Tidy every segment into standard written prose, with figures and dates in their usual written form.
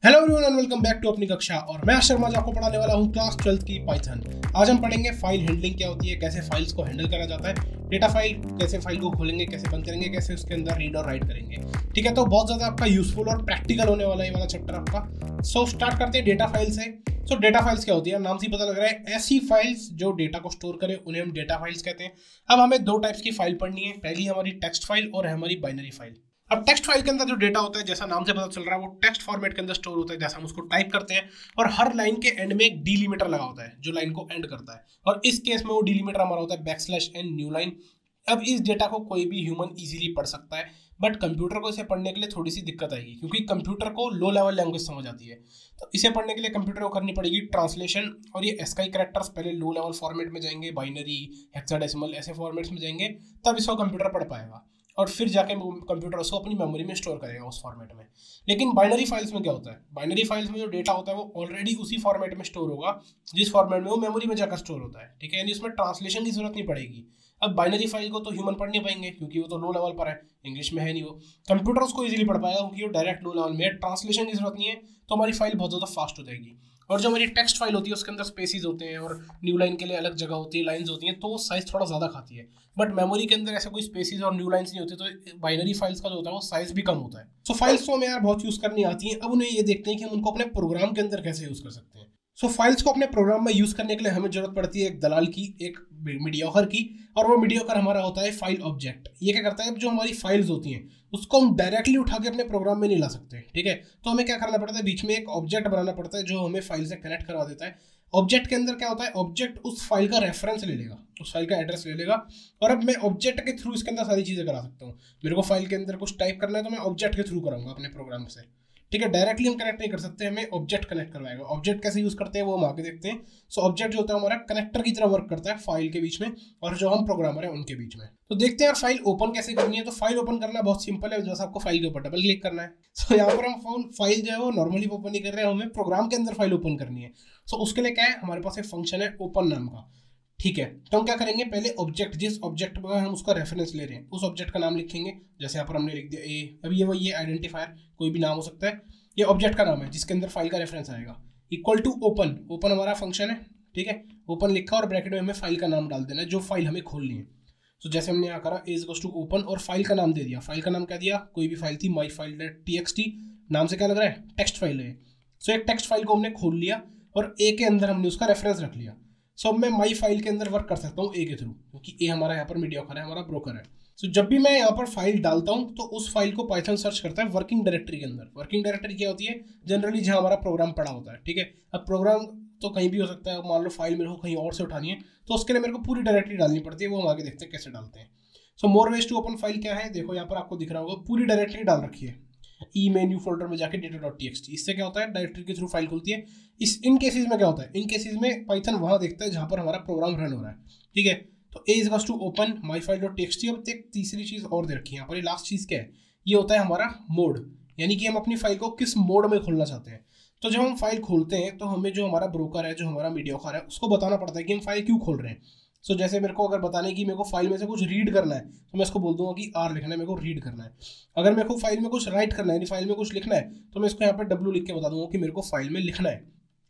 Hello everyone and welcome back to अपनी कक्षा। और मैं शर्मा जो आपको पढ़ाने वाला हूँ क्लास 12 की पाइथन। आज हम पढ़ेंगे फाइल हैंडलिंग क्या होती है, कैसे फाइल्स को हैंडल करा जाता है, डेटा फाइल कैसे फाइल को खोलेंगे, कैसे बंद करेंगे, कैसे उसके अंदर रीड और राइट करेंगे। ठीक है, तो बहुत ज़्यादा आपका यूजफुल और प्रैक्टिकल होने वाला है ये वाला चैप्टर आपका। सो स्टार्ट करते हैं डेटा फाइल से। सो डेटा फाइल्स क्या होती है, नाम से पता लग रहा है ऐसी फाइल्स जो डेटा को स्टोर करे उन्हें हम डेटा फाइल्स कहते हैं। अब हमें दो टाइप्स की फाइल पढ़नी है, पहली हमारी टेक्स्ट फाइल और है हमारी बाइनरी फाइल। अब टेक्स्ट फाइल के अंदर जो डेटा होता है, जैसा नाम से पता चल रहा है, वो टेक्स्ट फॉर्मेट के अंदर स्टोर होता है, जैसा हम उसको टाइप करते हैं। और हर लाइन के एंड में एक डीलिमिटर लगा होता है जो लाइन को एंड करता है। और इस केस में वो डीलिमिटर हमारा होता है बैकस्लैश न्यू लाइन। अब इस डेटा को कोई भी ह्यूमन इजीली पढ़ सकता है, बट कंप्यूटर को इसे पढ़ने के लिए थोड़ी सी दिक्कत आएगी, क्योंकि कंप्यूटर को लो लेवल लैंग्वेज समझ आती है। तो इसे पढ़ने के लिए कंप्यूटर को करनी पड़ेगी ट्रांसलेशन। और ये एस्काई कैरेक्टर्स पहले लो लेवल फॉर्मेट में जाएंगे, बाइनरी, हेक्साडेसिमल ऐसे फॉर्मेट्स में जाएंगे, तब इसको कंप्यूटर पढ़ पाएगा। और फिर जाके कंप्यूटर उसको अपनी मेमोरी में स्टोर करेगा उस फॉर्मेट में। लेकिन बाइनरी फाइल्स में क्या होता है, बाइनरी फाइल्स में जो डेटा होता है वो ऑलरेडी उसी फॉर्मेट में स्टोर होगा जिस फॉर्मेट में वो मेमोरी में जाकर स्टोर होता है। ठीक है, यानी इसमें ट्रांसलेशन की जरूरत नहीं पड़ेगी। अब बाइनरी फाइल को तो ह्यूमन पढ़ नहीं पाएंगे क्योंकि वो तो लो लेवल पर है, इंग्लिश में है नहीं। वो कंप्यूटर उसको इजीली पढ़ पाएगा क्योंकि वो डायरेक्ट लो लेवल में है, ट्रांसलेशन की जरूरत नहीं है। तो हमारी फाइल बहुत ज़्यादा फास्ट हो जाएगी। और जो हमारी टेक्स्ट फाइल होती है उसके अंदर स्पेसिस होते हैं और न्यू लाइन के लिए अलग जगह होती है, लाइंस होती हैं, तो वो साइज थोड़ा ज़्यादा खाती है। बट मेमोरी के अंदर ऐसे कोई स्पेसिस और न्यू लाइंस नहीं होती, तो बाइनरी फाइल्स का जो होता है वो साइज भी कम होता है। सो फाइल्स तो हमें यार बहुत यूज़ करनी आती है। अब उन्हें ये देखते हैं कि हम उनको अपने प्रोग्राम के अंदर कैसे यूज़ कर सकते हैं। सो फाइल्स को अपने प्रोग्राम में यूज़ करने के लिए हमें जरूरत पड़ती है एक दलाल की, एक मीडियोकर की। और वो मीडियोकर हमारा होता है फाइल ऑब्जेक्ट। ये क्या करता है, जो हमारी फाइल्स होती हैं उसको हम डायरेक्टली उठा के अपने प्रोग्राम में नहीं ला सकते। ठीक है, तो हमें क्या करना पड़ता है, बीच में एक ऑब्जेक्ट बनाना पड़ता है जो हमें फाइल से कनेक्ट करवा देता है। ऑब्जेक्ट के अंदर क्या होता है, ऑब्जेक्ट उस फाइल का रेफरेंस ले लेगा, उस फाइल का एड्रेस ले लेगा। और अब मैं ऑब्जेक्ट के थ्रू इसके अंदर सारी चीज़ें करा सकता हूँ। मेरे को फाइल के अंदर कुछ टाइप करना है तो मैं ऑब्जेक्ट के थ्रू कराऊंगा अपने प्रोग्राम से। ठीक है, डायरेक्टली हम कनेक्ट नहीं कर सकते, हमें ऑब्जेक्ट कनेक्ट करवाएगा। ऑब्जेक्ट कैसे यूज करते हैं वो हम आगे देखते हैं। सो ऑब्जेक्ट जो होता है हमारा कनेक्टर की तरह वर्क करता है फाइल के बीच में और जो हम प्रोग्रामर है उनके बीच में। तो देखते हैं यार फाइल ओपन कैसे करनी है। तो फाइल ओपन करना बहुत सिंपल है, जैसा आपको फाइल के ऊपर डबल क्लिक करना है। सो यहाँ पर हम फाइल जो है वो नॉर्मली ओपन नहीं कर रहे हैं, हमें प्रोग्राम के अंदर फाइल ओपन करनी है। सो उसके लिए क्या है, हमारे पास एक फंक्शन है ओपन नाम का। ठीक है, तो हम क्या करेंगे, पहले ऑब्जेक्ट, जिस ऑब्जेक्ट पर हम उसका रेफरेंस ले रहे हैं उस ऑब्जेक्ट का नाम लिखेंगे। जैसे यहाँ पर हमने लिख दिया ए। अब ये वही है आइडेंटिफायर, कोई भी नाम हो सकता है। ये ऑब्जेक्ट का नाम है जिसके अंदर फाइल का रेफरेंस आएगा। इक्वल टू ओपन, ओपन हमारा फंक्शन है। ठीक है, ओपन लिखा और ब्रैकेट में हमें फाइल का नाम डाल देना है जो फाइल हमें खोलनी है। तो जैसे हमने यहाँ करा ए इक्वल्स टू ओपन और फाइल का नाम दे दिया। फाइल का नाम क्या दिया, कोई भी फाइल थी, माई फाइल txt, नाम से क्या लग रहा है, टेक्स्ट फाइल है। सो एक टेक्स्ट फाइल को हमने खोल लिया और ए के अंदर हमने उसका रेफरेंस रख लिया। सो अब मैं माई फाइल के अंदर वर्क कर सकता हूँ ए के थ्रू, क्योंकि ए हमारा यहाँ पर मीडियोकर है, हमारा ब्रोकर है। सो जब भी मैं यहाँ पर फाइल डालता हूँ तो उस फाइल को पाइथन सर्च करता है वर्किंग डायरेक्टरी के अंदर। वर्किंग डायरेक्टरी क्या होती है, जनरली जहाँ हमारा प्रोग्राम पड़ा होता है। ठीक है, अब प्रोग्राम तो कहीं भी हो सकता है, मान लो फाइल मेरे को कहीं और से उठानी है तो उसके लिए मेरे को पूरी डायरेक्टरी डालनी पड़ती है। वो हम आगे देखते हैं कैसे डालते हैं। So more ways to open file क्या है, देखो यहाँ पर आपको दिख रहा होगा पूरी डायरेक्टरी डाल रखी है। ई मेन्यू फोल्डर में जाके data.txt, इससे क्या होता है, डायरेक्टरी के थ्रू फाइल खुलती है। इन केसेस में क्या होता है, इन केसेस में पाइथन वहाँ देखता है जहाँ पर हमारा प्रोग्राम रन हो रहा है। ठीक है, तो a is to open my file dot text. अब एक तीसरी चीज़ और दे रखी है यहाँ पर, लास्ट चीज़ क्या है, ये होता है हमारा मोड, यानी कि हम अपनी फाइल को किस मोड में खोलना चाहते हैं। तो जब हम फाइल खोलते हैं तो हमें जो हमारा ब्रोकर है, जो हमारा मीडियोकर है, उसको बताना पड़ता है कि हम फाइल क्यों खोल रहे हैं। सो जैसे मेरे को अगर बताने की मेरे को फाइल में से कुछ रीड करना है तो मैं इसको बोल दूंगा कि आर लिखना है, मेरे को रीड करना है। अगर मेरे को फाइल में कुछ राइट करना है, यानी फाइल में कुछ लिखना है, तो मैं इसको यहाँ पर डब्ल्यू लिख के बता दूंगा कि मेरे को फाइल में लिखना है।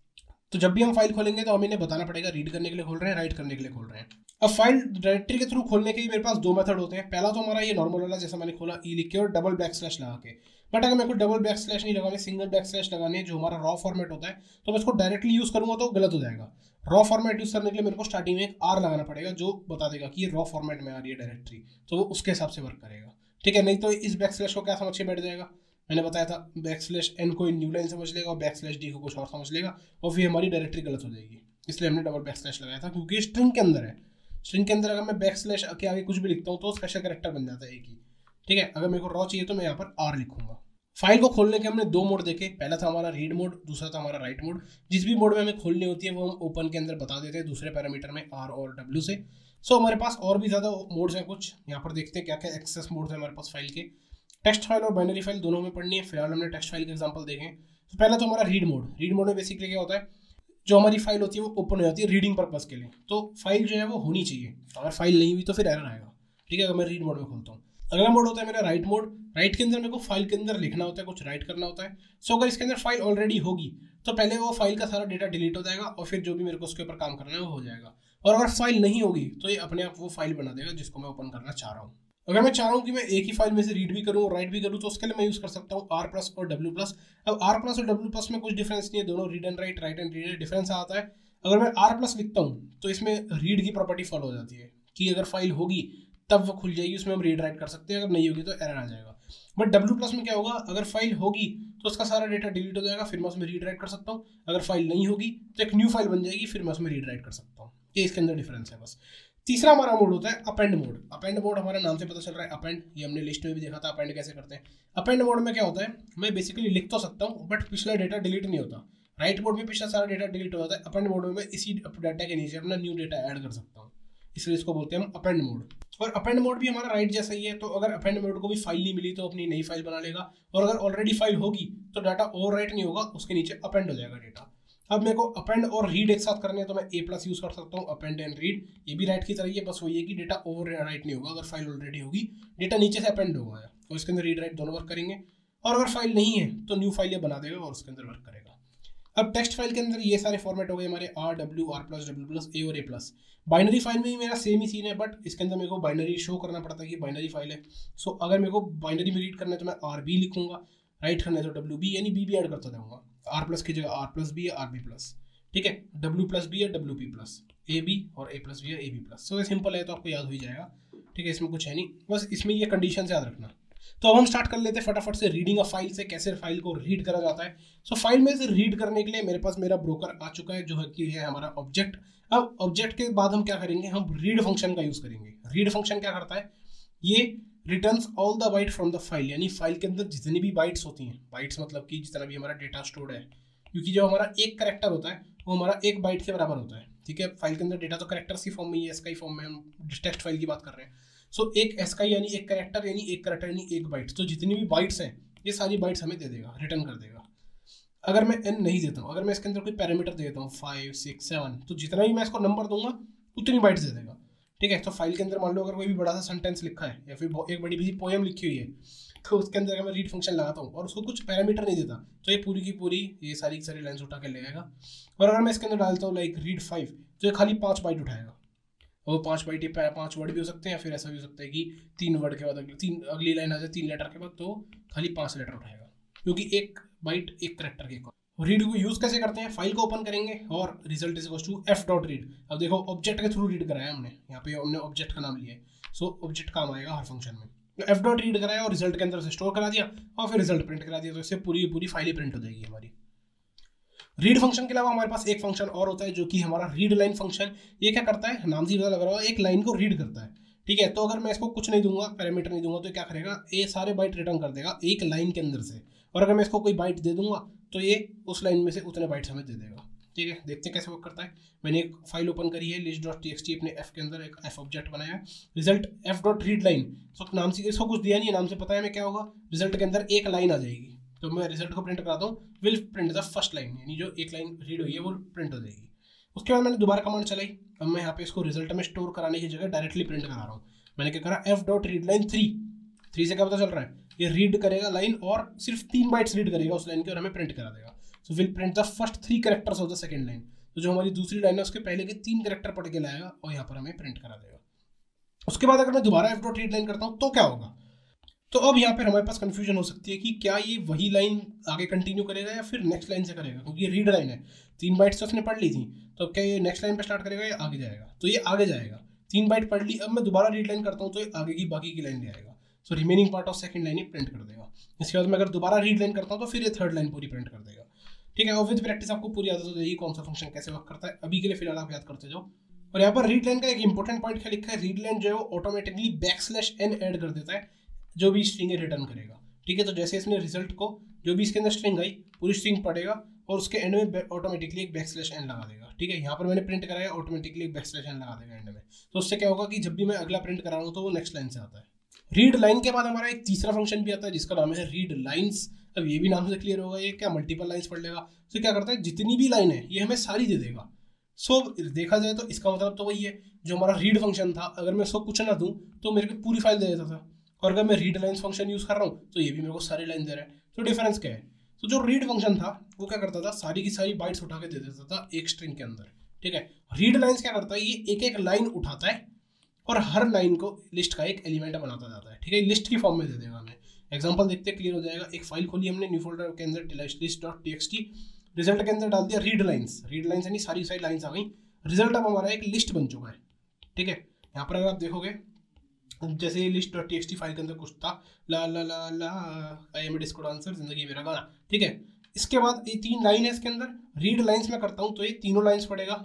तो जब भी हम फाइल खोलेंगे तो हमें इन्हें बताना पड़ेगा रीड करने के लिए खोल रहे हैं, राइट करने के लिए खोल रहे हैं। अब फाइल डायरेक्टरी के थ्रू खोलने के लिए मेरे पास दो मेथड होते हैं। पहला तो हमारा ये नॉर्मल वाला, जैसा मैंने खोला ई लिख के और डबल बैकस्लैश लगा के। बट अगर मेरे को डबल बैकस्लैश नहीं लगाने, सिंगल बैकस्लैश लगाने, जो हमारा रॉ फॉर्मेट होता है, तो मैं इसको डायरेक्टली यूज करूंगा तो गलत हो जाएगा। रॉ फॉर्मेट यूज करने के लिए मेरे को स्टार्टिंग में एक आर लगाना पड़ेगा जो बता देगा कि ये रॉ फॉर्मेट में आ रही है डायरेक्टरी, तो वो उसके हिसाब से वर्क करेगा। ठीक है, नहीं तो इस बैकस्लैश को क्या समझ के बैठ जाएगा, मैंने बताया था बैकस्लैश एन को न्यू लाइन समझ लेगा और बैकस्लैश डी को कुछ और समझ लेगा और फिर हमारी डायरेक्टरी गलत हो जाएगी। इसलिए हमने डबल बैकस्लैश लगाया था, क्योंकि स्ट्रिंग के अंदर है। स्ट्रिंग के अंदर अगर मैं बैकस्लैश के आगे कुछ भी लिखता हूँ तो स्पेशल कैरेक्टर बन जाता है एक ही। ठीक है, अगर मेरे को रॉ चाहिए तो मैं यहाँ पर आर लिखूंगा। फाइल को खोलने के हमने दो मोड देखे, पहला था हमारा रीड मोड, दूसरा था हमारा राइट मोड। जिस भी मोड में हमें खोलनी होती है वो हम ओपन के अंदर बता देते हैं दूसरे पैरामीटर में आर और डब्ल्यू से। सो हमारे पास और भी ज़्यादा मोड्स हैं कुछ, यहाँ पर देखते हैं क्या क्या एक्सेस मोड्स हैं हमारे पास फाइल के। टेक्स्ट फाइल और बाइनरी फाइल दोनों में पढ़नी है, फिलहाल हमने टेक्स्ट फाइल के एग्जांपल देखे। तो पहला तो हमारा रीड मोड। रीड मोड में बेसिकली क्या होता है, जो हमारी फाइल होती है वो ओपन हो जाती है रीडिंग पर्पस के लिए। तो फाइल जो है वो होनी चाहिए, अगर फाइल नहीं हुई तो फिर एरर आएगा। ठीक है, अगर मैं रीड मोड में खोलता हूँ, अगला मोड होता है मेरा राइट मोड। राइट के अंदर मेरे को फाइल के अंदर लिखना होता है, कुछ राइट करना होता है। सो अगर इसके अंदर फाइल ऑलरेडी होगी तो पहले वो फाइल का सारा डेटा डिलीट हो जाएगा और फिर जो भी मेरे को उसके ऊपर काम करना है वो हो जाएगा। और अगर फाइल नहीं होगी तो ये अपने आप वो फाइल बना देगा जिसको मैं ओपन करना चाह रहा हूँ। अगर मैं चाह रहा हूँ कि मैं एक ही फाइल में से रीड भी करूँ और राइट भी करूँ तो उसके लिए मैं यूज़ कर सकता हूँ R+ और W+। अब R+ और W+ में कुछ डिफरेंस नहीं है, दोनों read and write, write and read, difference आता है। अगर मैं R+ लिखता हूँ तो इसमें रीड की प्रॉपर्टी फॉलो हो जाती है कि अगर फाइल होगी तब वो खुल जाएगी, उसमें हम रीड राइट कर सकते हैं, अगर नहीं होगी तो एरर आ जाएगा। बट W+ में क्या होगा, अगर फाइल होगी तो उसका सारा डेटा डिलीट हो जाएगा, फिर मैं उसमें रीड राइट कर सकता हूँ। अगर फाइल नहीं होगी तो एक न्यू फाइल बन जाएगी, फिर मैं उसमें रीड राइट कर सकता हूँ। ये इसके अंदर डिफरेंस है बस। तीसरा हमारा मोड होता है अपेंड मोड। अपेंड मोड हमारा नाम से पता चल रहा है अपेंड, ये हमने लिस्ट में भी देखा था अपेंड कैसे करते हैं। अपेंड मोड में क्या होता है, मैं बेसिकली लिख तो सकता हूँ बट पिछला डेटा डिलीट नहीं होता। राइट मोड में पिछला सारा डेटा डिलीट हो जाता है, अपेंड मोड में मैं इसी डाटा के नीचे अपना न्यू डेटा ऐड कर सकता हूँ, इसलिए इसको बोलते हैं हम अपेंड मोड। और अपेंड मोड भी हमारा राइट जैसा ही है, तो अगर अपेंड मोड को भी फाइल नहीं मिली तो अपनी नई फाइल बना लेगा, और अगर ऑलरेडी फाइल होगी तो डाटा ओवर राइट नहीं होगा, उसके नीचे अपेंड हो जाएगा डेटा। अब मेरे को अपेंड और रीड एक साथ करने हैं तो मैं A+ यूज कर सकता हूँ, अपेंड एंड रीड। ये भी राइट की तरह ही है, बस वही है कि डेटा ओवर राइट नहीं होगा, अगर फाइल ऑलरेडी होगी डेटा नीचे से अपेंड होगा और इसके अंदर रीड राइट दोनों वर्क करेंगे। और अगर फाइल नहीं है तो न्यू फाइल ये बना देगा और उसके अंदर वर्क करेगा। अब टेक्स्ट फाइल के अंदर ये सारे फॉर्मेट हो गए हमारे R, W, R+, W+, A और A+। बाइनरी फाइल में भी मेरा सेम ही सीन है, बट इसके अंदर मेरे को बाइनरी शो करना पड़ता है कि बाइनरी फाइल है। सो अगर मेरे को बाइनरी में रीड करना है तो मैं RB लिखूंगा, राइट करना है तो WB यानी B भी ऐड करता जाऊंगा। R+ की जगह R+B या RB+, ठीक है, W+B या WP+, AB और A+B या AB+। सो ये सिंपल है तो आपको याद हो ही जाएगा, ठीक है, इसमें कुछ है नहीं, बस इसमें ये कंडीशन याद रखना। तो अब हम स्टार्ट कर लेते हैं फटाफट से रीडिंग अ फाइल से, कैसे फाइल को रीड करा जाता है। सो फाइल में से रीड करने के लिए मेरे पास मेरा ब्रोकर आ चुका है जो है कि है हमारा ऑब्जेक्ट। अब ऑब्जेक्ट के बाद हम क्या करेंगे, हम रीड फंक्शन का यूज करेंगे। रीड फंक्शन क्या करता है, ये returns all the byte from the file, यानी फाइल के अंदर जितनी भी बाइट्स होती हैं, बाइट्स मतलब कि जितना भी हमारा डेटा स्टोर्ड है, क्योंकि जो हमारा एक कैरेक्टर होता है वो हमारा एक बाइट के बराबर होता है, ठीक है। फाइल के अंदर डेटा तो कैरेक्टर्स की फॉर्म में ही है, SKI फॉर्म में, हम टेक्स्ट फाइल की बात कर रहे हैं। सो एक SKI यानी एक कैरेक्टर यानी एक बाइट, तो जितनी भी बाइट्स हैं ये सारी बाइट्स हमें दे देगा, रिटर्न कर देगा। अगर मैं n नहीं देता हूँ, अगर मैं इसके अंदर कोई पैरामीटर दे देता हूँ 5, 6, 7, तो जितना भी मैं इसको नंबर दूंगा उतनी बाइट्स दे देगा, ठीक है। तो फाइल के अंदर मान लो अगर कोई भी बड़ा सा सेंटेंस लिखा है या फिर एक बड़ी भी पोएम लिखी हुई है, तो उसके अंदर अगर मैं रीड फंक्शन लगाता हूँ और उसको कुछ पैरामीटर नहीं देता तो ये पूरी की पूरी ये सारी की सारी लाइन्स उठा के लेगा। और अगर मैं इसके अंदर डालता हूँ लाइक रीड 5, तो ये खाली 5 बाइट उठाएगा। और 5 बाइट 5 वर्ड भी हो सकते हैं, या फिर ऐसा भी हो सकता है कि 3 वर्ड के बाद अगली लाइन आ जाए 3 लेटर के बाद, तो खाली 5 लेटर उठाएगा, क्योंकि एक बाइट एक करेक्टर के। रीड को यूज कैसे करते हैं, फाइल को ओपन करेंगे और result is equals to f.read। अब देखो ऑब्जेक्ट के थ्रू रीड कराया हमने, यहाँ पे हमने ऑब्जेक्ट का नाम लिया है, सो ऑब्जेक्ट काम आएगा हर फंक्शन में। f.read कराया और रिजल्ट के अंदर से स्टोर करा दिया और फिर रिजल्ट प्रिंट करा दिया, तो इससे पूरी फाइल ही प्रिंट हो जाएगी हमारी। रीड फंक्शन के अलावा हमारे पास एक फंक्शन और होता है जो कि हमारा रीड लाइन फंक्शन। ये क्या करता है, नाम से पता लग रहा होगा, एक लाइन को रीड करता है, ठीक है। तो अगर मैं इसको कुछ नहीं दूंगा, पैरामीटर नहीं दूंगा, तो क्या करेगा, ये सारे बाइट रिटर्न कर देगा एक लाइन के अंदर से। और अगर मैं इसको कोई बाइट दे दूंगा तो ये उस लाइन में से उतने बाइट्स हमें दे देगा, ठीक है। देखते हैं कैसे वर्क करता है। मैंने एक फाइल ओपन करी है list.txt, अपने f के अंदर एक f ऑब्जेक्ट बनाया है, रिजल्ट f.readline। तो नाम से इसको कुछ दिया नहीं है, नाम से पता है मैं क्या होगा, रिजल्ट के अंदर एक लाइन आ जाएगी। तो मैं रिजल्ट को प्रिंट कराता हूँ, will print the first line, यानी जो एक लाइन रीड हुई है वो प्रिंट हो जाएगी। उसके बाद मैंने दोबारा कमांड चलाई, अब मैं यहाँ पे इसको रिजल्ट में स्टोर कराने की जगह डायरेक्टली प्रिंट करा रहा हूँ। मैंने क्या करा, f.readline 3 से क्या पता चल रहा है, ये रीड करेगा लाइन और सिर्फ 3 बाइट्स रीड करेगा उस लाइन के और हमें प्रिंट करा देगा। So will print the first 3 characters of the second line. तो जो हमारी दूसरी लाइन है उसके पहले के 3 कैरेक्टर पढ़ के लाएगा और यहाँ पर हमें प्रिंट करा देगा। उसके बाद अगर मैं दोबारा f.readline करता हूँ तो क्या होगा, तो अब यहाँ पर हमारे पास कंफ्यूजन हो सकती है कि क्या ये वही लाइन आगे कंटिन्यू करेगा या फिर नेक्स्ट लाइन से करेगा, क्योंकि ये रीड लाइन है, 3 बाइट्स तो उसने पढ़ ली थी, तो क्या ये नेक्स्ट लाइन पे स्टार्ट करेगा या आगे जाएगा, तो ये आगे जाएगा। 3 बाइट पढ़ ली, अब मैं दोबारा रीड लाइन करता हूँ तो ये आगे की बाकी की लाइन ले आएगा। So remaining part of second line ही प्रिंट कर देगा। इसके बाद मैं अगर दोबारा रीड लाइन करता हूँ तो फिर ये थर्ड लाइन पूरी प्रिंट कर देगा, ठीक है। और विद प्रैक्टिस आपको पूरी आदत हो जाएगी कौन सा फंक्शन कैसे वर्क करता है। अभी के लिए फिलहाल आप याद करते जाओ। और यहाँ पर रीड लाइन का एक इंपॉर्टेंट पॉइंट क्या लिखा है, रीड लाइन जो है वो ऑटोमेटिकली \n ऐड कर देता है जो भी स्ट्रिंग रिटर्न करेगा, ठीक है। तो जैसे इसने रिजल्ट को जो भी इसके अंदर स्ट्रिंग आई पूरी स्ट्रिंग पढ़ेगा और उसके एंड में ऑटोमेटिकली एक \n लगा देगा, ठीक है। यहाँ पर मैंने प्रिंट कराया, ऑटोमेटिकली एक \n लगा देगा एंड में। तो उससे क्या होगा कि जब भी मैं अगला प्रिंट करा रहा हूँ तो वो नेक्स्ट लाइन से आता है। रीड लाइन के बाद हमारा एक तीसरा फंक्शन भी आता है जिसका नाम है रीड लाइन्स। अब ये भी नाम से क्लियर होगा, ये क्या मल्टीपल लाइन्स पढ़ लेगा। तो क्या करता है, जितनी भी लाइन है ये हमें सारी दे देगा। सो देखा जाए तो इसका मतलब तो वही है जो हमारा रीड फंक्शन था, अगर मैं इसको कुछ ना दूं तो मेरे को पूरी फाइल दे देता था, और अगर मैं रीड लाइन्स फंक्शन यूज कर रहा हूँ तो ये भी मेरे को सारी लाइन दे रहा है। तो डिफरेंस क्या है? तो जो रीड फंक्शन था वो क्या करता था, सारी की सारी बाइट्स उठा के दे देता था एक स्ट्रिंग के अंदर, ठीक है। रीड लाइन्स क्या करता है, ये एक एक लाइन उठाता है और हर लाइन को लिस्ट का एक एलिमेंट बनाता जाता है, ठीक है, लिस्ट की फॉर्म में दे देगा हमें। एग्जांपल देखते हैं, क्लियर हो जाएगा। एक फाइल खोली हमने न्यू फोल्डर के अंदर list.txt, रिजल्ट के अंदर डाल दिया रीड लाइन्स यानी सारी सारी लाइन्स आ गई। रिजल्ट अब हमारा एक लिस्ट बन चुका है, ठीक है। यहाँ पर अगर आप देखोगे जैसे list.txt फाइल के अंदर कुछ था, la la la la I am disco dancer जिंदगी मेरा गाना, ठीक है। इसके बाद ये 3 लाइन है इसके अंदर, रीड लाइन्स में करता हूँ तो ये तीनों लाइन्स पढ़ेगा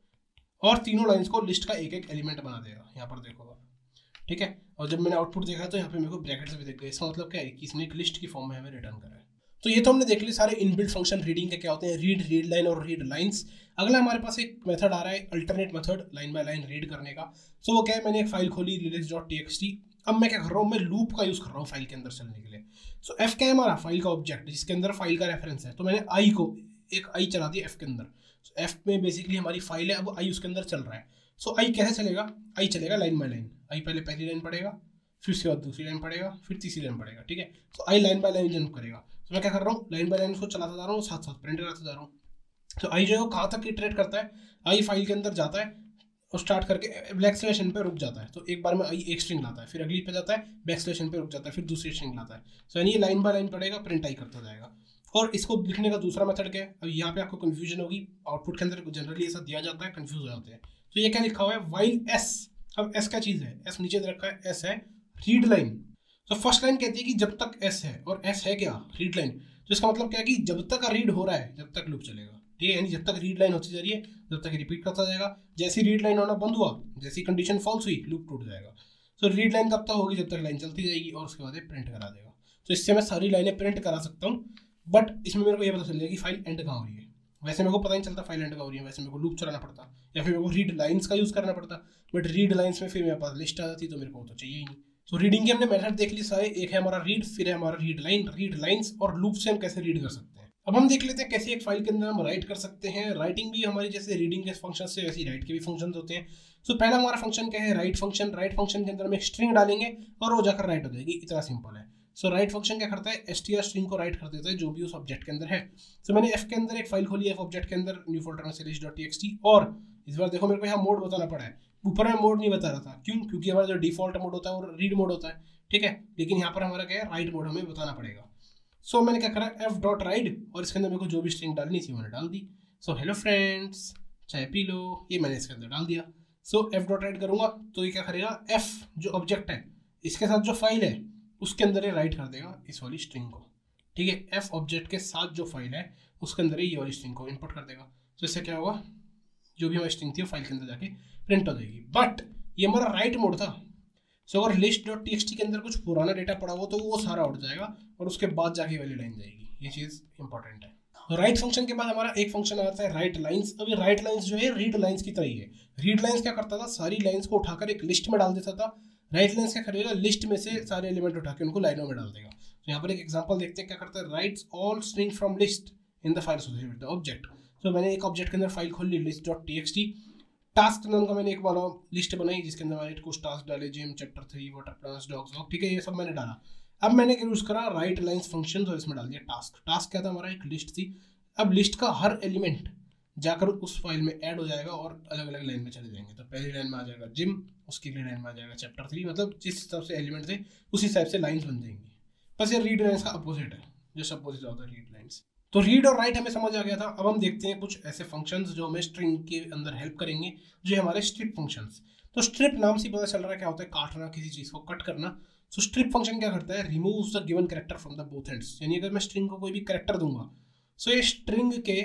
और तीनों लाइन्स को लिस्ट का एक एक एलिमेंट बना देगा, यहाँ पर देखो, ठीक है। और जब मैंने आउटपुट देखा तो यहाँ पे मेरे को ब्रैकेट्स भी दिख गए। इसका मतलब क्या है कि इसने एक लिस्ट की फॉर्म में हमें रिटर्न करा है। तो ये तो हमने देख ली सारे इनबिल्ट फंक्शन रीडिंग के क्या होते हैं, रीड, रीड लाइन और रीड लाइन्स। अगला हमारे पास एक मेथड आ रहा है alternate method line by line read करने का। सो वो क्या है, मैंने एक फाइल खोली list.txt, अब मैं क्या कर रहा हूँ, मैं लूप का यूज कर रहा हूँ फाइल के अंदर चलने के लिए। सो एफ क्या है हमारा, फाइल का ऑब्जेक्ट जिसके अंदर फाइल का रेफरेंस है। तो मैंने आई को एक आई चला दिया एफ के अंदर। सो एफ में बेसिकली हमारी फाइल है, अब आई उसके अंदर चल रहा है। सो आई कैसे चलेगा, आई चलेगा लाइन बाय लाइन। आई पहले पहली लाइन पढ़ेगा, फिर उसके बाद दूसरी लाइन पढ़ेगा, फिर तीसरी लाइन पढ़ेगा, ठीक है। तो I line by line jump करेगा। तो मैं क्या कर रहा हूँ, लाइन बाय लाइन उसको चलाता जा रहा हूँ, साथ साथ प्रिंट कराता जा रहा हूँ। तो आई जो है वो कहाँ तक इटरेट करता है, आई फाइल के अंदर जाता है और स्टार्ट करके बैक स्लैश पे रुक जाता है। तो एक बार में आई एक स्ट्रिंग लाता है, फिर अगली पे जाता है, बैक स्लैश पे रुक जाता है, फिर दूसरी स्ट्रिंग लाता है। सो यानी ये लाइन बाय लाइन पढ़ेगा, प्रिंट आई करता जाएगा। और इसको लिखने का दूसरा मेथड क्या है, अब यहाँ पे आपको कंफ्यूजन होगी, आउटपुट के अंदर जनरली ऐसा दिया जाता है, कंफ्यूज हो जाते हैं। तो ये क्या लिखा हुआ है, वाइल एस। अब एस क्या चीज़ है, एस नीचे रखा है, एस है रीड लाइन। तो फर्स्ट लाइन कहती है कि जब तक एस है, और एस है क्या, रीड लाइन। तो इसका मतलब क्या है कि जब तक रीड हो रहा है जब तक लूप चलेगा, ठीक है। यानी जब तक रीड लाइन होती जा रही है जब तक रिपीट करता जाएगा। जैसी रीड लाइन होना बंद हुआ, जैसी कंडीशन फॉल्स हुई, लूप टूट जाएगा। तो रीड लाइन कब तक होगी, जब तक लाइन चलती जाएगी, और उसके बाद प्रिंट करा देगा। तो इससे मैं सारी लाइनें प्रिंट करा सकता हूँ, बट इसमें मेरे को ये पता चल जाएगा कि फाइल एंड कहाँ हो रही है। वैसे मेरे को पता नहीं चलता फाइल एंड कहाँ हो रही है, वैसे मेरे को लूप चलाना पड़ता या फिर मेरे को रीड लाइन्स का यूज़ करना पड़ता। बट रीड लाइन्स में फिर मेरे पास लिस्ट आ जाती, तो मेरे को तो चाहिए ही नहीं। तो रीडिंग के हमने मेथड देख ली सारे, एक है हमारा रीड, फिर है हमारा रीड लाइन, रीड लाइन्स, और लूप से हम कैसे रीड कर सकते हैं। अब हम देख लेते हैं कैसे एक फाइल के अंदर हम राइट कर सकते हैं। राइटिंग भी हमारी जैसे रीडिंग के फंक्शन से वैसे राइट के भी फंक्शन होते हैं। तो पहला हमारा फंक्शन क्या है, राइट फंक्शन। राइट फंक्शन के अंदर हम एक स्ट्रिंग डालेंगे और वो जाकर राइट हो जाएगी, इतना सिंपल है। सो राइट फंक्शन क्या करता है, str स्ट्रिंग को राइट कर देता है जो भी उस ऑब्जेक्ट के अंदर है। तो मैंने f के अंदर एक फाइल खोली है, f ऑब्जेक्ट के अंदर न्यू फोल्डर में list.txt, और इस बार देखो मेरे को यहाँ मोड बताना पड़ा है, ऊपर में मोड नहीं बता रहा था, क्यों, क्योंकि हमारा जो डिफॉल्ट मोड होता है वो रीड मोड होता है, ठीक है। लेकिन यहाँ पर हमारा क्या है, राइट मोड हमें बताना पड़ेगा। सो मैंने क्या करा, f.write, और इसके अंदर मेरे को जो भी स्ट्रिंग डालनी थी मैंने डाल दी। सो हेलो फ्रेंड्स चाय पी लो, ये मैंने इसके अंदर डाल दिया। सो f.write करूँगा तो ये क्या करेगा, f जो ऑब्जेक्ट है इसके साथ जो फाइल है उसके अंदर ये राइट कर देगा इस वाली स्ट्रिंग को, ठीक है। f ऑब्जेक्ट के साथ जो फाइल है उसके अंदर ये वाली स्ट्रिंग को इंपोर्ट कर देगा। तो इससे क्या होगा, जो भी हमारी स्ट्रिंग थी वो फाइल के अंदर जाके प्रिंट हो जाएगी। बट ये हमारा राइट मोड था। सो अगर list.txt के अंदर कुछ पुराना डेटा पड़ा हो तो वो सारा उठ जाएगा और उसके बाद जाके वाली लाइन जाएगी, ये चीज़ इंपॉर्टेंट है। राइट फंक्शन के बाद हमारा एक फंक्शन आता है राइट लाइन्स। अब ये राइट लाइन्स जो है रीड लाइन्स की तरह ही है। रीड लाइन्स क्या करता था, सारी लाइन्स को उठाकर एक लिस्ट में डाल देता था। राइट लाइन्स क्या करेगा, लिस्ट में से सारे एलिमेंट उठा के उनको लाइनों में डाल देगा। तो यहाँ पर एक एग्जांपल देखते हैं क्या करता है, writes all string from list in the file associated with the object. तो मैंने एक ऑब्जेक्ट के अंदर फाइल खोल ली list.txt, टास्क नाम का मैंने एक वाला लिस्ट बनाई जिसके अंदर मैंने कुछ टास्क डाले, gym, chapter 3, water plants, dogs walk, ठीक है, ये सब मैंने डाला। अब मैंने यूज करा राइट लाइन्स फंक्शन और इसमें डाल दिया टास्क। टास्क क्या था, हमारा एक लिस्ट थी। अब लिस्ट का हर एलिमेंट जाकर उस फाइल में ऐड हो जाएगा और अलग अलग लाइन में चले जाएंगे। तो पहली लाइन में आ जाएगा जिम, उसकी अगली लाइन में आ जाएगा चैप्टर 3, मतलब जिस हिसाब से एलिमेंट थे उस हिसाब से लाइन्स बन जाएंगी। बस ये रीड लाइन्स का अपोजिट है, जो अपोजिट होता है रीड लाइन्स। तो रीड और राइट हमें समझ आ गया था। अब हम देखते हैं कुछ ऐसे फंक्शंस जो हमें स्ट्रिंग के अंदर हेल्प करेंगे, जो हमारे स्ट्रिप फंक्शंस। तो स्ट्रिप नाम से पता चल रहा है क्या होता है, काटना, किसी चीज़ को कट करना। तो स्ट्रिप फंक्शन क्या करता है, removes the given character from the both ends. यानी अगर मैं स्ट्रिंग को कोई भी कैरेक्टर दूंगा सो ये स्ट्रिंग के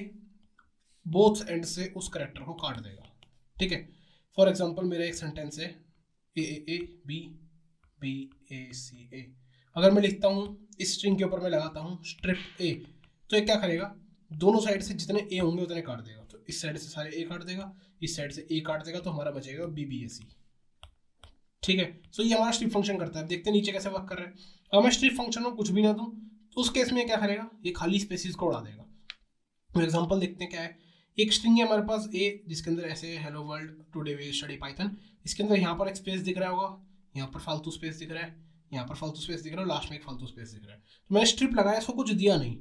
बोथ एंड से उस कैरेक्टर को काट देगा, ठीक है। फॉर एग्जाम्पल मेरा एक सेंटेंस है A B B A C A। अगर मैं लिखता हूँ इस स्ट्रिंग के ऊपर मैं लगाता हूँ स्ट्रिप A, तो ये क्या करेगा, दोनों साइड से जितने A होंगे उतने काट देगा। तो इस साइड से सारे A काट देगा, इस साइड से A काट देगा, तो हमारा बचेगा B B A C, ठीक है। सो ये हमारा स्ट्रिप फंक्शन करता है। देखते हैं नीचे कैसे वर्क कर रहा है। अगर मैं स्ट्रिप फंक्शन को कुछ भी ना दूँ तो उस केस में क्या करेगा, ये खाली स्पेसिस को उड़ा देगा। तो एग्जांपल देखते हैं क्या है। एक स्ट्रिंग है हमारे पास A जिसके अंदर ऐसे hello world today we study Python. इसके अंदर यहाँ पर एक स्पेस दिख रहा होगा, यहाँ पर फालतू स्पेस दिख रहा है, यहाँ पर फालतू स्पेस दिख रहा है, लास्ट में एक फालतू स्पेस दिख रहा है। तो मैंने स्ट्रिप लगाया, इसको कुछ दिया नहीं,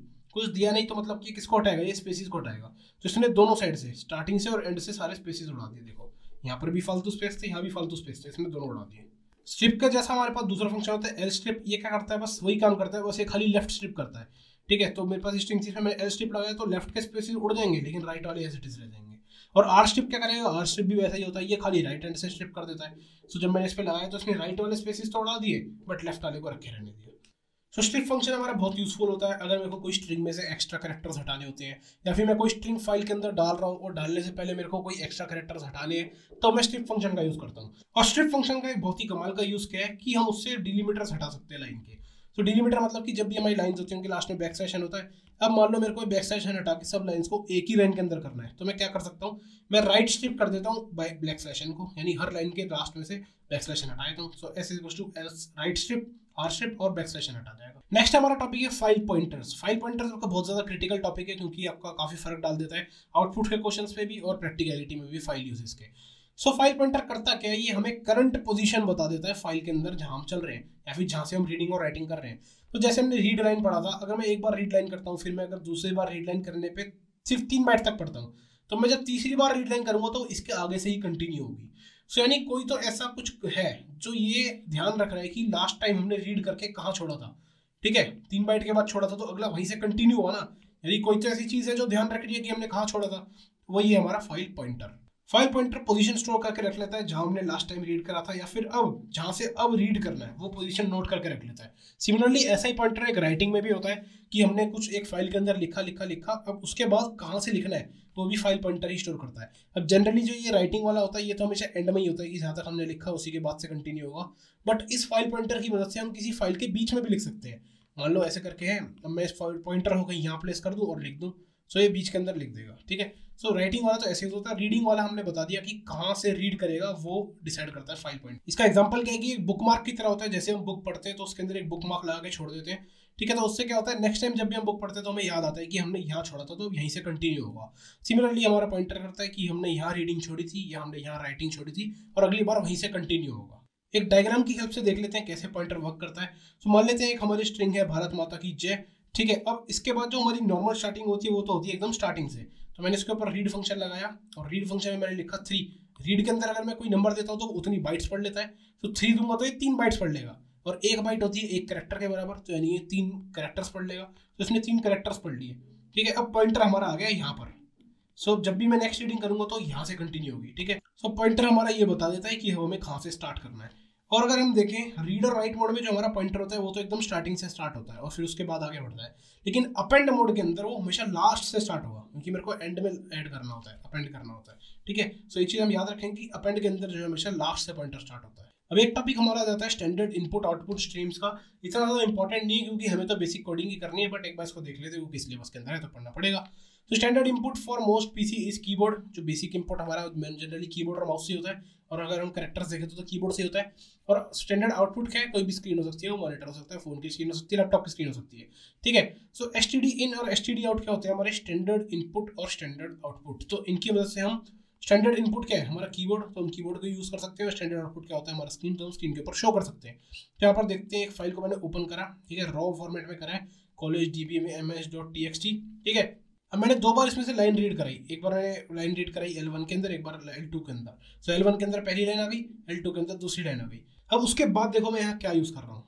तो मतलब कि किसको हटाएगा, ये स्पेसिस को हटाएगा। तो इसने दोनों साइड से, स्टार्टिंग से और एंड से सारे स्पेसिस उड़ा दिए। देखो यहाँ पर भी फालतू स्पेस थे, यहाँ भी फालतू स्पेस थे, इसने दोनों उड़ा दिए। स्ट्रिप का जैसा हमारे पास दूसरा फंक्शन होता है एल स्ट्रिप, ये क्या करता है, बस वही काम करता है, बस ये खाली लेफ्ट स्ट्रिप करता है। ठीक है, तो मेरे पास स्ट्रिंग में मैंने एल स्ट्रिप लगाया तो लेफ्ट के स्पेसिस उड़ जाएंगे, लेकिन राइट वाले एज इट इज रह जाएंगे। और आर स्ट्रिप क्या करेगा, आर स्ट्रिप भी वैसा ही होता है, ये खाली राइट हैंड से स्ट्रिप कर देता है। सो जब मैंने इस पे लगाया तो इसने राइट वाले स्पेसिस तो उड़ा दिए, बट लेफ्ट वाले को रखे रहने दिए। सो स्ट्रिप फंक्शन हमारा बहुत यूजफुल होता है अगर मेरे को कोई स्ट्रिंग में से एक्स्ट्रा कैरेक्टर्स हटाने होते हैं, या फिर मैं कोई स्ट्रिंग फाइल के अंदर डाल रहा हूँ और डालने से पहले मेरे को कोई एक्स्ट्रा कैरेक्टर्स हटाने हैं, तो मैं स्ट्रिप फंक्शन का यूज करता हूँ। और स्ट्रिप फंक्शन का एक बहुत ही कमाल का यूज क्या है कि हम उससे डिलीमीटर्स हटा सकते हैं लाइन के। तो डिलीमीटर मतलब कि जब भी हमारी लाइन्स होती है उनके लास्ट में बैक स्लैश होता है। अब मान लो मेरे को बैक स्लैश हटा के सब लाइन्स को एक ही लाइन के अंदर करना है, तो मैं क्या कर सकता हूँ, मैं राइट स्ट्रिप कर देता हूँ बैक स्लैश को, यानी हर लाइन के लास्ट में से बैक स्लैश हटा देता हूँ। So S equals to S right strip R strip और बैक स्लैश हटा जाएगा। नेक्स्ट हमारा टॉपिक है फाइल पॉइंटर्स। फाइल पॉइंटर्स आपका बहुत ज्यादा क्रिटिकल टॉपिक है, क्योंकि आपका काफी फर्क डाल देता है आउटपुट के क्वेश्चंस पे भी और प्रैक्टिकलिटी में भी फाइल यूजेस के। सो फाइल पॉइंटर करता क्या है, ये हमें करंट पोजीशन बता देता है फाइल के अंदर जहां हम चल रहे हैं, या फिर जहां से हम रीडिंग और राइटिंग कर रहे हैं। तो जैसे हमने रीड लाइन पढ़ा था, अगर मैं एक बार रीड लाइन करता हूँ, फिर मैं अगर दूसरी बार रीड लाइन करने पे सिर्फ 3 बाइट तक पढ़ता हूँ, तो मैं जब तीसरी बार रीड लाइन करूंगा तो इसके आगे से ही कंटिन्यू होगी। सो यानी कोई तो ऐसा कुछ है जो ये ध्यान रख रहा है कि लास्ट टाइम हमने रीड करके कहाँ छोड़ा था। ठीक है, 3 बाइट के बाद छोड़ा था तो अगला वहीं से कंटिन्यू हुआ ना, यानी कोई तो ऐसी चीज है जो ध्यान रख रही है कि हमने कहाँ छोड़ा था, वही है हमारा file pointer. File pointer position store करके रख लेता है जहां हमने लास्ट टाइम रीड करा था, या फिर अब जहां से अब रीड करना है वो पोजीशन नोट करके रख लेता है। सिमिलरली ऐसा ही पॉइंटर एक राइटिंग में भी होता है कि हमने कुछ एक फाइल के अंदर लिखा, अब उसके बाद कहाँ से लिखना है तो भी फाइल पॉइंटर ही स्टोर करता है। अब जनरली जो ये राइटिंग वाला होता है ये तो हमेशा एंड में ही होता है कि जहां तक हमने लिखा उसी के बाद से कंटिन्यू होगा, बट इस फाइल पॉइंटर की मदद से हम किसी फाइल के बीच में भी लिख सकते हैं। मान लो ऐसे करके है, अब मैं इस फाइल पॉइंटर होकर यहाँ प्लेस कर दूँ और लिख दूँ, सो ये बीच के अंदर लिख देगा। ठीक है, सो राइटिंग वाला तो ऐसे ही होता है, रीडिंग वाला हमने बता दिया कि कहाँ से रीड करेगा वो डिसाइड करता है फाइल पॉइंट। इसका एग्जांपल क्या है कि एक बुक मार्क की तरह होता है, जैसे हम बुक पढ़ते हैं तो उसके अंदर एक बुक मार्क लगा के छोड़ देते हैं। ठीक है, तो उससे क्या होता है, नेक्स्ट टाइम जब भी हम बुक पढ़ते हैं तो हमें याद आता है कि हमने यहाँ छोड़ा था तो यहीं से कंटिन्यू होगा। सिमिलरली हमारा पॉइंटर करता है कि हमने यहाँ रीडिंग छोड़ी थी या हमने यहाँ राइटिंग छोड़ी थी और अगली बार वहीं से कंटिन्यू होगा। एक डायग्राम की हेल्प से देख लेते हैं कैसे पॉइंटर वर्क करता है। तो मान लेते हैं एक हमारी स्ट्रिंग है भारत माता की जय। ठीक है, अब इसके बाद जो हमारी नॉर्मल स्टार्टिंग होती है वो तो होती है एकदम स्टार्टिंग से, तो मैंने इसके ऊपर रीड फंक्शन लगाया और रीड फंक्शन में मैंने लिखा 3। रीड के अंदर अगर मैं कोई नंबर देता हूँ तो उतनी बाइट्स पढ़ लेता है, तो 3 दूंगा तो ये 3 बाइट्स पढ़ लेगा, और 1 बाइट होती है 1 कैरेक्टर के बराबर, तो यानी ये 3 कैरेक्टर्स पढ़ लेगा, तो इसने 3 कैरेक्टर्स पढ़ लिए। ठीक है, अब पॉइंटर हमारा आ गया यहाँ पर। सो जब भी मैं नेक्स्ट रीडिंग करूंगा तो यहाँ से कंटिन्यू होगी। ठीक है, सो पॉइंटर हमारा ये बता देता है कि हमें कहाँ से स्टार्ट करना है। और अगर हम देखें रीड और राइट मोड में जो हमारा पॉइंटर होता है वो तो एकदम स्टार्टिंग से स्टार्ट होता है और फिर उसके बाद आगे बढ़ता है, लेकिन अपेंड मोड के अंदर वो हमेशा लास्ट से स्टार्ट होगा, क्योंकि मेरे को एंड में ऐड करना होता है, अपेंड करना होता है। ठीक है, सो ये चीज़ हम याद रखें कि अपेंड के अंदर जो है हमेशा लास्ट से पॉइंटर स्टार्ट होता है। अब एक टॉपिक हमारा आ जाता है स्टैंडर्ड इनपुट आउटपुट स्ट्रीम्स का। इतना ज़्यादा इंपॉर्टेंट नहीं है क्योंकि हमें तो बेसिक कोडिंग ही करनी है, बट एक बार इसको देख लेते हैं, वो किस सिलेबस के अंदर है तो पढ़ना पड़ेगा। तो standard input for most PC is keyboard. जो बेसिक इनपुट हमारा जनरली कीबोर्ड और माउस से होता है, और अगर हम कैरेक्टर्स देखें तो कीबोर्ड से होता है। और स्टैंडर्ड आउटपुट क्या है, कोई भी स्क्रीन हो सकती है, वो मॉनिटर हो सकता है, फोन की स्क्रीन हो सकती है, लैपटॉप की स्क्रीन हो सकती है। ठीक है, सो एसटीडी इन और एसटीडी आउट क्या होते हैं, हमारे स्टैंडर्ड इनपुट और स्टैंडर्ड आउटपुट। तो इनकी मदद से हम स्टैंडर्ड इनपुट क्या है हमारा कीबोर्ड, तो हम कीबोर्ड को यूज कर सकते हैं। स्टैंडर्ड आउटपुट क्या होता है हमारा स्क्रीन, तो हम स्क्रीन के ऊपर शो कर सकते हैं। तो यहाँ पर देखते हैं एक फाइल को मैंने ओपन करा, ठीक है, रॉ फॉर्मेट में करा है, कॉलेज dbms.txt। ठीक है, अब मैंने 2 बार इसमें से लाइन रीड कराई, एक बार मैंने लाइन रीड कराई L1 के अंदर, एक बार L2 के अंदर। सो L1 के अंदर पहली लाइन आ गई, L2 के अंदर दूसरी लाइन आ गई। अब उसके बाद देखो मैं यहाँ क्या यूज कर रहा हूँ,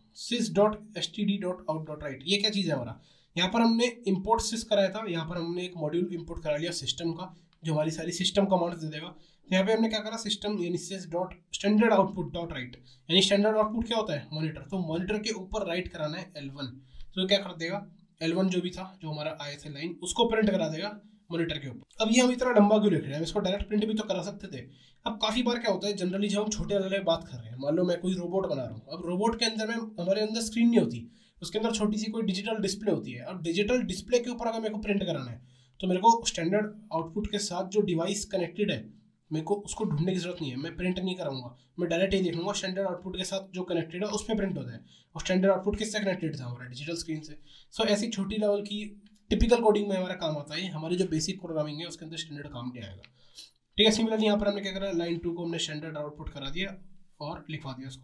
sys.std.out.write। ये क्या चीज़ है हमारा, यहाँ पर हमने इम्पोर्ट सिस कराया था, यहाँ पर हमने एक मॉड्यूल इम्पोर्ट करा लिया सिस्टम का, जो हमारी सारी सिस्टम कमांड्स दे देगा। यहाँ पे हमने क्या करा, सिस्टम यानी sys.standardoutput.write, यानी स्टैंडर्ड आउटपुट क्या होता है मॉनिटर, तो मॉनिटर के ऊपर राइट कराना है L1। तो क्या कर देगा, L1 जो भी था जो हमारा आया था लाइन, उसको प्रिंट करा देगा मॉनिटर के ऊपर। अब ये हम इतना लंबा क्यों लिख रहे हैं, इसको डायरेक्ट प्रिंट भी तो करा सकते थे। अब काफी बार क्या होता है, जनरली जब हम छोटे वाले बात कर रहे हैं, मान लो मैं कोई रोबोट बना रहा हूँ, अब रोबोट के अंदर में हमारे अंदर स्क्रीन नहीं होती, उसके अंदर छोटी सी कोई डिजिटल डिस्प्ले होती है। अब डिजिटल डिस्प्ले के ऊपर अगर मेरे को प्रिंट कराना है तो मेरे को स्टैंडर्ड आउटपुट के साथ जो डिवाइस कनेक्टेड है मेरे को उसको ढूंढने की जरूरत नहीं है, मैं प्रिंट नहीं कराऊंगा, मैं डायरेक्ट ये देख लूंगा स्टैंडर्ड आउटपुट के साथ जो कनेक्टेड है उसमें प्रिंट होता है। और स्टैंडर्ड आउटपुट किससे कनेक्टेड था हमारा, डिजिटल स्क्रीन से। सो ऐसी छोटी लेवल की टिपिकल कोडिंग में हमारा काम आता है, हमारी जो बेसिक प्रोग्रामिंग है उसके अंदर स्टैंडर्ड काम नहीं आएगा। ठीक है, सिमिलरली यहाँ पर हमने क्या करा, लाइन 2 को हमने स्टैंडर्ड आउटपुट करा दिया और लिखवा दिया उसको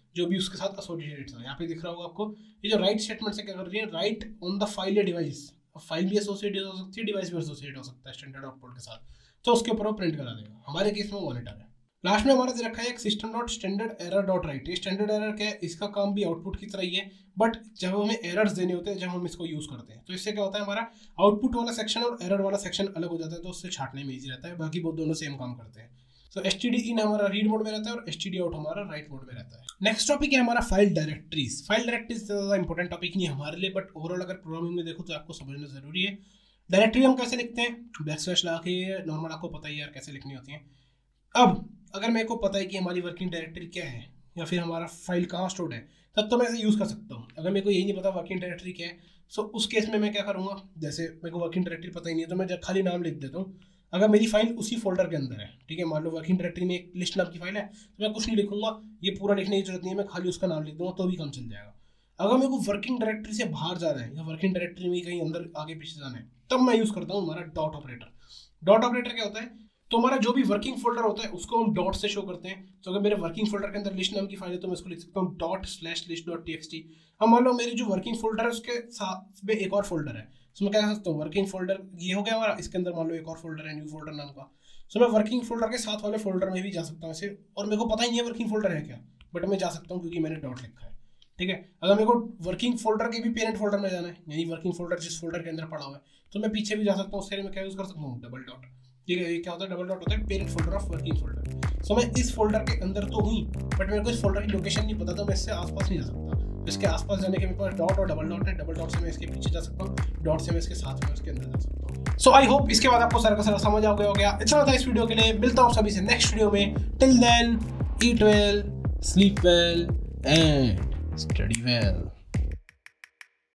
जो भी उसके साथ एसोसिएटेड था। यहाँ पे दिख रहा होगा आपको, ये जो राइट स्टेटमेंट से क्या कर रही है, राइट ऑन द फाइल या डिवाइस। फाइल भी एसोसिएटेड हो सकती है, डिवाइस भी एसोसिएट हो सकता है स्टैंडर्ड आउटपुट के साथ, तो उसके ऊपर वो प्रिंट करा देगा। हमारे केस में मॉनिटर है। लास्ट में हमारा दे रखा है एक system dot standard error dot write. ये स्टैंडर्ड एरर क्या है, इसका काम भी आउटपुट की तरह ही है, बट जब हमें एरर्स देने होते हैं, जब हम इसको यूज करते हैं, तो इससे क्या होता है, हमारा आउटपुट वाला सेक्शन और एरर वाला सेक्शन अलग हो जाता है, तो उससे छाटने में ईजी रहता है। बाकी वो दोनों सेम काम करते हैं। सो std in हमारा रीड मोड में रहता है और std out हमारा राइट मोड में रहता है। नेक्स्ट टॉपिक है हमारा फाइल डायरेक्टरीज। फाइल डायरेक्टरीज ज़्यादा इंपॉर्टेंट टॉपिक नहीं है हमारे लिए, बट ओवरऑल अगर प्रोग्रामिंग में देखो तो आपको समझना जरूरी है। डायरेक्टरी हम कैसे लिखते हैं, बैकस्लैश लगा के, नॉर्मल आपको पता ही यार कैसे लिखनी होती है। अब अगर मेरे को पता है कि हमारी वर्किंग डायरेक्टरी क्या है या फिर हमारा फाइल कहाँ स्टोर्ड है, तब तो मैं इसे यूज़ कर सकता हूँ। अगर मेरे को यही नहीं पता वर्किंग डायरेक्टरी क्या है, सो उस केस में मैं क्या करूँगा, जैसे मेरे को वर्किंग डायरेक्टरी पता ही नहीं है, तो मैं खाली नाम लिख देता हूँ। अगर मेरी फाइल उसी फोल्डर के अंदर है, ठीक है, मान लो वर्किंग डायरेक्टरी में एक लिस्ट नाम की फाइल है, तो मैं कुछ नहीं लिखूंगा, ये पूरा लिखने की जरूरत नहीं है, मैं खाली उसका नाम लिख दूंगा तो भी काम चल जाएगा। अगर मेरे को वर्किंग डायरेक्टरी से बाहर जाना है या वर्किंग डायरेक्टरी में कहीं अंदर आगे पीछे जाना है, तब मैं यूज़ करता हूँ हमारा डॉट ऑपरेटर। डॉट ऑपरेटर क्या होता है, तो हमारा जो भी वर्किंग फोल्डर होता है उसको हम डॉट से शो करते हैं। तो अगर मेरे वर्किंग फोल्डर के अंदर लिस्ट नाम की फाइल है, तो मैं उसको लिख सकता हूँ ./list.txt। अब मान लो मेरी जो वर्किंग फोल्डर है उसके साथ में एक और फोल्डर है, तो मैं क्या कर सकता हूँ, वर्किंग फोल्डर ये हो गया हमारा, इसके अंदर मान लो एक और फोल्डर है न्यू फोल्डर नाम का, सो मैं वर्किंग फोल्डर के साथ वाले फोल्डर में भी जा सकता हूँ ऐसे, और मेरे को पता ही नहीं है वर्किंग फोल्डर है क्या, बट मैं जा सकता हूँ क्योंकि मैंने डॉट लिखा है। ठीक है, अगर मेरे को वर्किंग फोल्डर के भी पेरेंट फोल्डर में जाना है, यानी वर्किंग फोल्डर जिस फोल्डर के अंदर पड़ा हुआ है, तो मैं पीछे भी जा सकता हूँ। उसके लिए मैं क्या यूज़ कर सकता हूँ, डबल डॉट। ठीक है, ये क्या होता है, डबल डॉट होता है parent folder of working folder. So मैं इस फोल्डर के अंदर तो हुई, बट मेरे को इस फोल्डर की लोकेशन नहीं पता, तो मैं इससे आसपास नहीं जा सकता। इसके आसपास जाने के मेरे पास डॉट और डबल डॉट है। डबल डॉट से मैं इसके पीछे जा सकता हूँ, डॉट से मैं इसके साथ में उसके अंदर जा सकता हूँ। सो आई होप इसके बाद आपको सारा का सारा समझ आ गया हो गया। इतना था इस वीडियो के लिए। मिलता हूँ सभी से नेक्स्ट वीडियो में। Till then, eat well, sleep well and study well.